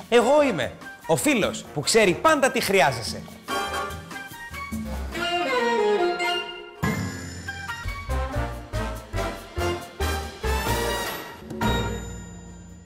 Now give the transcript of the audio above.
Εγώ είμαι ο φίλος που ξέρει πάντα τι χρειάζεσαι.